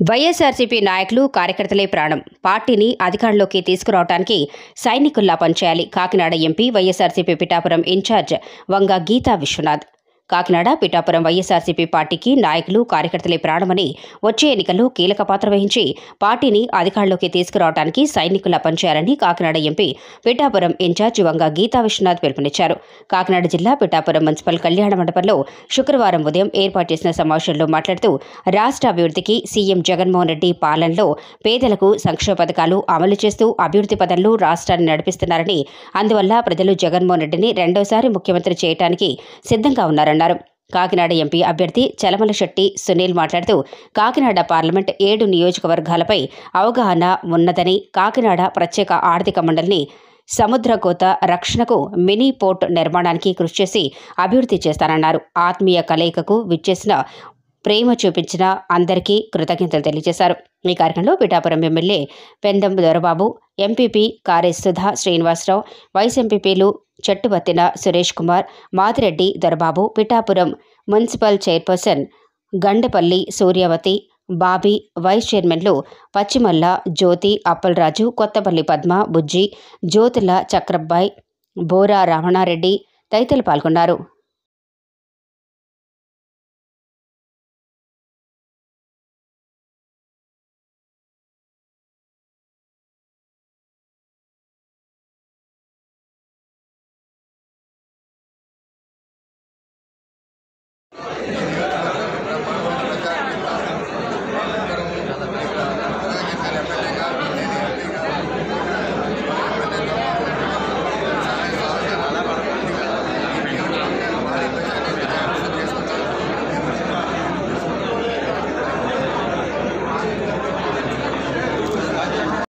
వైఎస్ఆర్సీపీ నాయకులు కార్యకర్తలే ప్రాణం. పార్టీని అధికారంలోకి తీసుకురావడానికి సైనికుల్లా పనిచేయాలి. Kakinada MP, YSRCP Pithapuram incharge Vanga Geetha Viswanath. కాకినాడ, పిఠాపురం వైఎస్ఆర్సీపీ పార్టీకి నాయకులు, కార్యకర్తలే ప్రాణమని, వచ్చే ఎన్నికల్లో కీలక పాత్ర వహించి పార్టీని అధికారంలోకి తీసుకురావడానికి సైనికుల్లా పనిచేయాలని కాకినాడ ఎంపీ, పిఠాపురం ఇన్ఛార్జ్ వంగ గీతా విశ్వనాథ్ పిలుపునిచ్చారు. కాకినాడ జిల్లా పిఠాపురం మున్సిపల్ కళ్యాణ మండపంలో శుక్రవారం ఉదయం ఏర్పాటు చేసిన సమావేశంలో మాట్లాడుతూ, రాష్ట్ర అభివృద్ధికి సీఎం జగన్మోహన్ రెడ్డి పాలనలో పేదలకు సంక్షేమ పథకాలు అమలు చేస్తూ అభివృద్ధి పదంలో రాష్ట్రాన్ని నడిపిస్తున్నారని, అందువల్ల ప్రజలు జగన్మోహన్ రెడ్డిని రెండోసారి ముఖ్యమంత్రి చేయడానికి సిద్ధంగా ఉన్నారన్నారు. కాకినాడ ఎంపీ అభ్యర్థి చలమలశెట్టి సునీల్ మాట్లాడుతూ, కాకినాడ పార్లమెంట్ 7 నియోజకవర్గాలపై అవగాహన ఉన్నదని, కాకినాడ ప్రత్యేక ఆర్థిక మండలిని సముద్రకోత రక్షణకు, మినీ పోర్ట్ నిర్మాణానికి కృషి చేసి అభివృద్ధి చేస్తానన్నారు. ఆత్మీయ కలయికకు విచ్చేసిన, ప్రేమ చూపించిన అందరికీ కృతజ్ఞతలు తెలియజేశారు. ఈ కార్యక్రమంలో Pithapuram MLA Pendem Dorababu, MPP Kare Sudha Srinivasarao, vice ఎంపీపీలు Chettubathina Suresh Kumar, Madireddy Dorababu, Pithapuram municipal chairperson Gandapalli Suryavathi, Bobby, vice చైర్మన్లు పచ్చిమల్ల జ్యోతి, అప్పలరాజు, కొత్తపల్లి పద్మ, బుజ్జి, జ్యోతుల చక్రబ్బాయ్, బోరా రమణారెడ్డి తదితరులు పాల్గొన్నారు.